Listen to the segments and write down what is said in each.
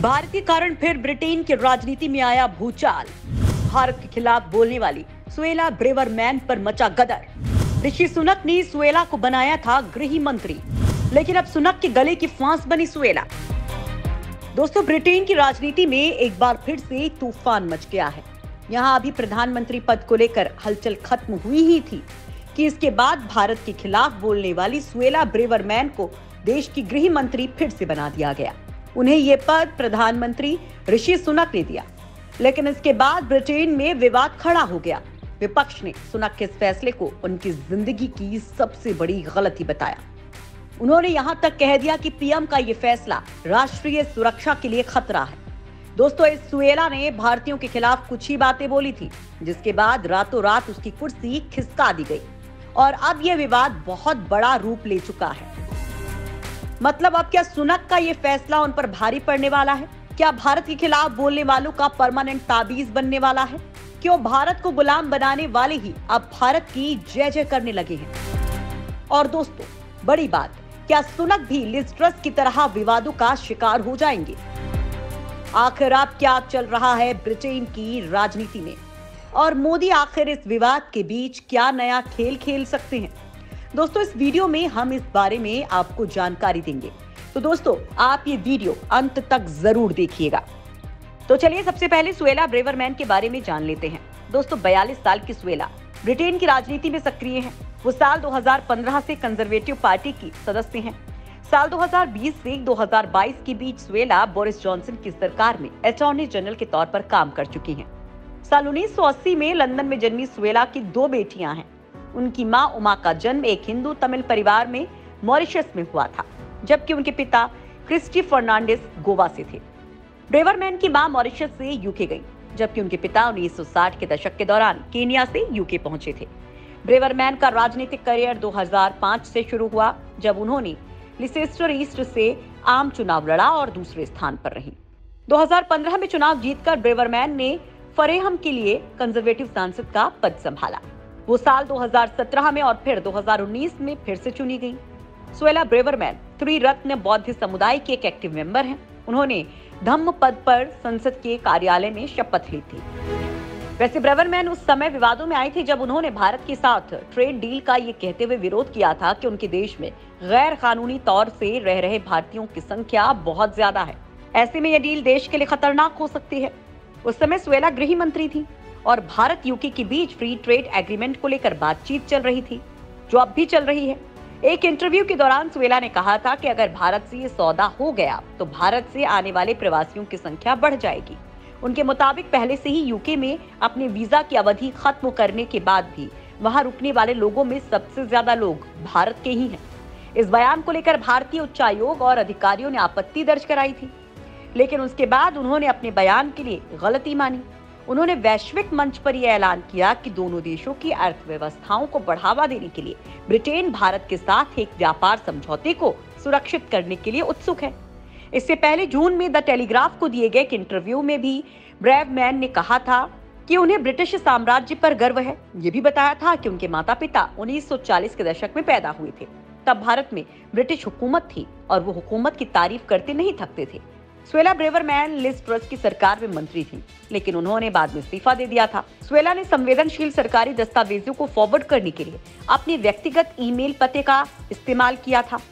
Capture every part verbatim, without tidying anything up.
भारत के कारण फिर ब्रिटेन की राजनीति में आया भूचाल। भारत के खिलाफ बोलने वाली सुएला ब्रेवरमैन पर मचा गदर। ऋषि सुनक ने सुएला को बनाया था गृह मंत्री, लेकिन अब सुनक के गले की फांस बनी सुएला। दोस्तों, ब्रिटेन की राजनीति में एक बार फिर से तूफान मच गया है। यहाँ अभी प्रधानमंत्री पद को लेकर हलचल खत्म हुई ही थी कि इसके बाद भारत के खिलाफ बोलने वाली सुएला ब्रेवरमैन को देश की गृह मंत्री फिर से बना दिया गया। उन्हें ये पद प्रधानमंत्री ऋषि सुनक ने दिया, लेकिन इसके बाद ब्रिटेन में विवाद खड़ा हो गया। विपक्ष ने सुनक के इस फैसले को उनकी जिंदगी की सबसे बड़ी गलती बताया। उन्होंने यहां तक कह दिया कि पीएम का ये फैसला राष्ट्रीय सुरक्षा के लिए खतरा है। दोस्तों, इस सुएला ने भारतीयों के खिलाफ कुछ ही बातें बोली थी, जिसके बाद रातों रात उसकी कुर्सी खिसका दी गई और अब यह विवाद बहुत बड़ा रूप ले चुका है। मतलब अब क्या सुनक का ये फैसला उन पर भारी पड़ने वाला है? क्या भारत के खिलाफ बोलने वालों का परमानेंट ताबीज बनने वाला है? क्यों भारत को गुलाम बनाने वाले ही अब भारत की जय जय करने लगे हैं? और दोस्तों, बड़ी बात, क्या सुनक भी लिज ट्रस की तरह विवादों का शिकार हो जाएंगे? आखिर अब क्या चल रहा है ब्रिटेन की राजनीति में, और मोदी आखिर इस विवाद के बीच क्या नया खेल खेल सकते हैं? दोस्तों, इस वीडियो में हम इस बारे में आपको जानकारी देंगे, तो दोस्तों आप ये वीडियो अंत तक जरूर देखिएगा। तो चलिए सबसे पहले सुएला ब्रेवरमैन के बारे में जान लेते हैं। दोस्तों, बयालीस साल की सुएला ब्रिटेन की राजनीति में सक्रिय हैं। वो साल दो हज़ार पंद्रह से कंजर्वेटिव पार्टी की सदस्य हैं। साल दो हज़ार बीस से दो हज़ार बाईस के बीच सुएला बोरिस जॉनसन की सरकार में अटॉर्नी जनरल के तौर पर काम कर चुकी हैं। साल उन्नीस सौ अस्सी में लंदन में जन्मी सुएला की दो बेटियां हैं। उनकी मां उमा का जन्म एक हिंदू तमिल परिवार में मॉरिशस में हुआ था, जबकि उनके पिता क्रिस्टी फर्नांडिस गोवा से थे। ब्रेवरमैन की मां मॉरिशस से यूके गई, जबकि उनके पिता उन्नीस सौ साठ के दशक के दौरान केनिया से यूके पहुंचे थे। ब्रेवरमैन का राजनीतिक करियर दो हज़ार पाँच से शुरू हुआ, जब उन्होंने लिसेस्टर ईस्ट से आम चुनाव लड़ा और दूसरे स्थान पर रही। दो हज़ार पंद्रह में चुनाव जीतकर ब्रेवरमैन ने फरेहम के लिए कंजर्वेटिव सांसद का पद संभाला। वो साल दो हज़ार सत्रह में और फिर दो हज़ार उन्नीस में फिर से चुनी गई। सुएला ब्रेवरमैन त्रिरत्न बौद्ध समुदाय के एक एक्टिव मेंबर हैं। उन्होंने धम्म पद पर संसद के कार्यालय में शपथ ली थी। वैसे ब्रेवरमैन उस समय विवादों में आई थी जब उन्होंने भारत के साथ ट्रेड डील का ये कहते हुए विरोध किया था कि उनके देश में गैर कानूनी तौर से रह रहे भारतीयों की संख्या बहुत ज्यादा है। ऐसे में यह डील देश के लिए खतरनाक हो सकती है। उस समय सुएला गृह मंत्री थी और भारत यूके के बीच फ्री ट्रेड एग्रीमेंट को लेकर बातचीत चल रही थी, जो अब भी चल रही है। एक इंटरव्यू के दौरान सुएला ने कहा था कि अगर भारत से ये सौदा हो गया तो भारत से आने वाले प्रवासियों की संख्या बढ़ जाएगी। उनके मुताबिक पहले से ही यूके में अपने वीजा की अवधि खत्म करने के बाद भी वहां रुकने वाले लोगों में सबसे ज्यादा लोग भारत के ही हैं। इस बयान को लेकर भारतीय उच्चायोग और अधिकारियों ने आपत्ति दर्ज कराई थी, लेकिन उसके बाद उन्होंने अपने बयान के लिए गलती मानी। उन्होंने वैश्विक मंच पर यह ऐलान किया कि दोनों देशों की अर्थव्यवस्थाओं को बढ़ावा देने के लिए ब्रिटेन भारत के साथ एक व्यापार समझौते को सुरक्षित करने के लिए उत्सुक है। इससे पहले जून में द टेलीग्राफ को दिए गए एक इंटरव्यू में भी ब्रेवरमैन ने कहा था कि उन्हें ब्रिटिश साम्राज्य पर गर्व है। ये भी बताया था कि उनके माता पिता उन्नीस सौ चालीस के दशक में पैदा हुए थे। तब भारत में ब्रिटिश हुकूमत थी और वो हुकूमत की तारीफ करते नहीं थकते थे। सुएला ब्रेवरमैन लिज ट्रस की सरकार में मंत्री थी, लेकिन उन्होंने बाद में इस्तीफा दे दिया था। सुएला ने संवेदनशील सरकारी दस्तावेजों को फॉरवर्ड करने के लिए अपने व्यक्तिगत ईमेल पते का इस्तेमाल किया था।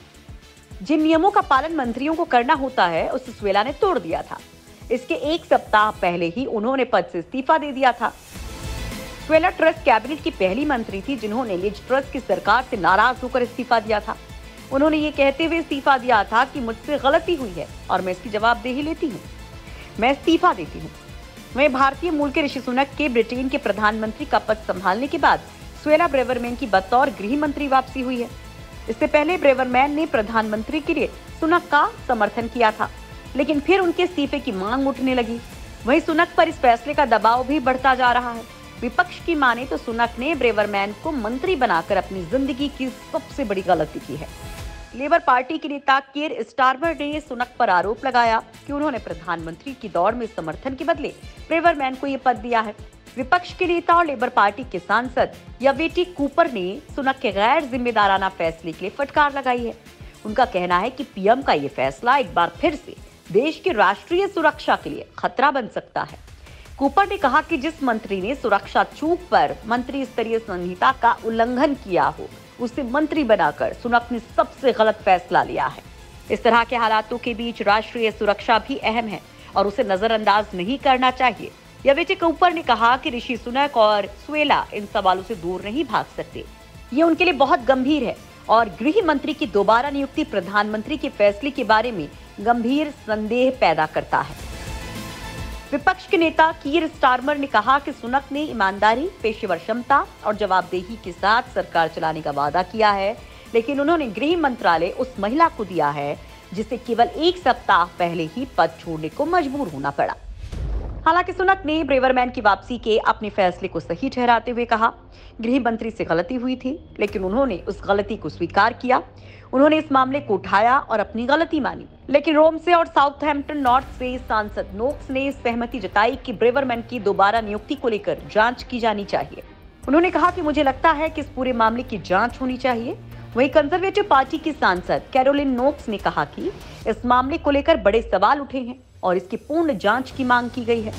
जिन नियमों का पालन मंत्रियों को करना होता है, उसे सुएला ने तोड़ दिया था। इसके एक सप्ताह पहले ही उन्होंने पद से इस्तीफा दे दिया था। सुएला ट्रस कैबिनेट की पहली मंत्री थी जिन्होंने लिज ट्रस की सरकार से नाराज होकर इस्तीफा दिया था। उन्होंने ये कहते हुए इस्तीफा दिया था कि मुझसे गलती हुई है और मैं इसकी जवाबदेही लेती हूँ, मैं इस्तीफा देती हूँ। वहीं भारतीय मूल के ऋषि सुनक के ब्रिटेन के प्रधानमंत्री का पद संभालने के बाद सुएला ब्रेवरमैन की बतौर गृह मंत्री वापसी हुई है। इससे पहले ब्रेवरमैन ने प्रधानमंत्री के लिए सुनक का समर्थन किया था, लेकिन फिर उनके इस्तीफे की मांग उठने लगी। वहीं सुनक पर इस फैसले का दबाव भी बढ़ता जा रहा है। विपक्ष की माने तो सुनक ने ब्रेवरमैन को मंत्री बनाकर अपनी जिंदगी की सबसे बड़ी गलती की है। लेबर पार्टी के नेता कीर स्टारमर ने सुनक पर आरोप लगाया कि उन्होंने प्रधानमंत्री की दौड़ में समर्थन के बदले ब्रेवरमैन को ये पद दिया है। विपक्ष के नेता और लेबर पार्टी के सांसद यवेटी कूपर ने सुनक के गैर जिम्मेदाराना फैसले के लिए फटकार लगाई है। उनका कहना है कि पीएम का ये फैसला एक बार फिर से देश की राष्ट्रीय सुरक्षा के लिए खतरा बन सकता है। कूपर ने कहा कि जिस मंत्री ने सुरक्षा चूक पर मंत्री स्तरीय संहिता का उल्लंघन किया हो, उसे मंत्री बनाकर सुनक ने सबसे गलत फैसला लिया है। इस तरह के हालातों के बीच राष्ट्रीय सुरक्षा भी अहम है और उसे नजरअंदाज नहीं करना चाहिए। यह कूपर ने कहा कि ऋषि सुनक और सुएला इन सवालों से दूर नहीं भाग सकते। ये उनके लिए बहुत गंभीर है और गृह मंत्री की दोबारा नियुक्ति प्रधानमंत्री के फैसले के बारे में गंभीर संदेह पैदा करता है। विपक्ष के नेता कीर स्टारमर ने कहा कि सुनक ने ईमानदारी, पेशेवर क्षमता और जवाबदेही के साथ सरकार चलाने का वादा किया है, लेकिन उन्होंने गृह मंत्रालय उस महिला को दिया है जिसे केवल एक सप्ताह पहले ही पद छोड़ने को मजबूर होना पड़ा। हालांकि सुनक ने ब्रेवरमैन की वापसी के अपने फैसले को सही ठहराते हुए कहा, गृह मंत्री से गलती हुई थी, लेकिन उन्होंने उस गलती को स्वीकार किया। उन्होंने इस मामले को उठाया और अपनी गलती मानी। लेकिन रोम से और साउथहैम्पटन नॉर्थ से सांसद नोक्स ने सहमति जताई कि ब्रेवरमैन की दोबारा नियुक्ति को लेकर जांच की जानी चाहिए। उन्होंने कहा कि मुझे लगता है कि इस पूरे मामले की जांच होनी चाहिए। वहीं कंजर्वेटिव पार्टी की सांसद कैरोलिन नोक्स ने कहा कि इस मामले को लेकर बड़े सवाल उठे हैं और इसकी पूर्ण जांच की मांग की गई है।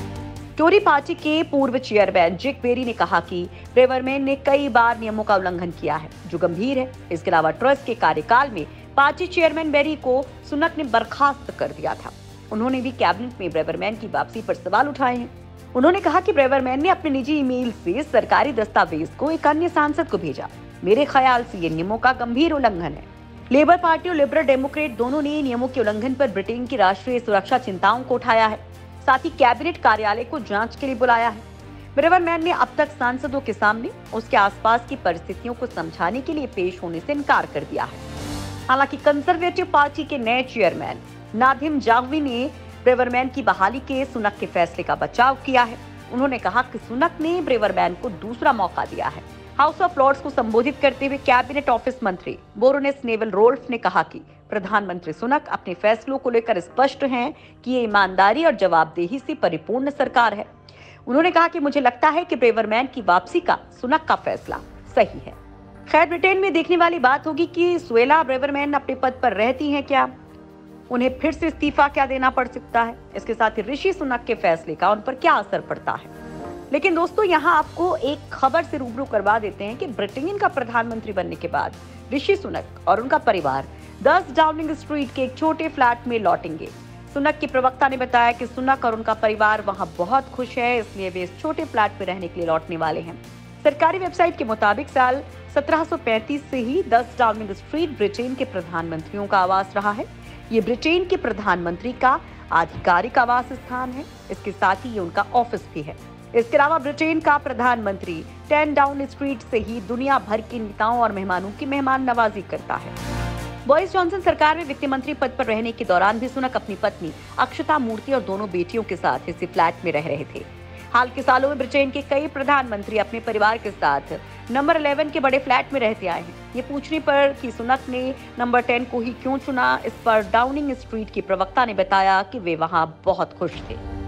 टोरी पार्टी के पूर्व चेयरमैन जिक बेरी ने कहा कि ब्रेवरमैन ने कई बार नियमों का उल्लंघन किया है, जो गंभीर है। इसके अलावा ट्रस्ट के कार्यकाल में पार्टी चेयरमैन बेरी को सुनक ने बर्खास्त कर दिया था। उन्होंने भी कैबिनेट में ब्रेवरमैन की वापसी पर सवाल उठाए हैं। उन्होंने कहा कि ब्रेवरमैन ने अपने निजी ईमेल से सरकारी दस्तावेज को एक अन्य सांसद को भेजा। मेरे ख्याल से ये नियमों का गंभीर उल्लंघन है। लेबर पार्टी और लिबरल डेमोक्रेट दोनों ने नियमों के उल्लंघन पर ब्रिटेन की राष्ट्रीय सुरक्षा चिंताओं को उठाया है, साथ ही कैबिनेट कार्यालय को जांच के लिए बुलाया है। ब्रेवरमैन ने अब तक सांसदों के सामने उसके आसपास की परिस्थितियों को समझाने के लिए पेश होने से इनकार कर दिया है। हालांकि कंजर्वेटिव पार्टी के नए चेयरमैन नादिम जावी ने ब्रेवरमैन की बहाली के सुनक के फैसले का बचाव किया है। उन्होंने कहा कि सुनक ने ब्रेवरमैन को दूसरा मौका दिया है। हाउस ऑफ लॉर्ड्स को संबोधित करते हुए कैबिनेट ऑफिस मंत्री बोरोनेस नेवल रोल्फ ने कहा कि प्रधानमंत्री सुनक अपने फैसलों को लेकर स्पष्ट हैं कि ये ईमानदारी और जवाबदेही से परिपूर्ण सरकार है। उन्होंने कहा कि मुझे लगता है कि ब्रेवरमैन की वापसी का सुनक का फैसला सही है। खैर, ब्रिटेन में देखने वाली बात होगी कि सुएला ब्रेवरमैन अपने पद पर रहती हैं क्या, उन्हें फिर से इस्तीफा क्या देना पड़ सकता है। इसके साथ ही ऋषि सुनक के फैसले का उन पर क्या असर पड़ता है। लेकिन दोस्तों, यहाँ आपको एक खबर से रूबरू करवा देते हैं कि ब्रिटेन का प्रधानमंत्री बनने के बाद ऋषि सुनक और उनका परिवार दस डाउनिंग स्ट्रीट के एक छोटे फ्लैट में लौटेंगे। सुनक के प्रवक्ता ने बताया कि सुनक और उनका परिवार वहां बहुत खुश है, इसलिए वे इस छोटे फ्लैट में रहने के लिए लौटने वाले हैं। सरकारी वेबसाइट के मुताबिक साल सत्रह सौ पैंतीस से ही दस डाउनिंग स्ट्रीट ब्रिटेन के प्रधानमंत्रियों का आवास रहा है। ये ब्रिटेन के प्रधानमंत्री का आधिकारिक आवास स्थान है। इसके साथ ही ये उनका ऑफिस भी है। इसके अलावा ब्रिटेन का प्रधानमंत्री टेन डाउनिंग स्ट्रीट से ही दुनिया भर के नेताओं और मेहमानों की मेहमान नवाजी करता है। बोरिस जॉनसन सरकार में वित्त मंत्री पद पर रहने के दौरान भी सुनक अपनी पत्नी अक्षता मूर्ति और दोनों बेटियों के साथ इसी फ्लैट में रह रहे थे। हाल के सालों में ब्रिटेन के कई प्रधानमंत्री अपने परिवार के साथ नंबर ग्यारह के बड़े फ्लैट में रहते आए हैं। ये पूछने पर कि सुनक ने नंबर दस को ही क्यों चुना, इस पर डाउनिंग स्ट्रीट की प्रवक्ता ने बताया कि वे वहां बहुत खुश थे।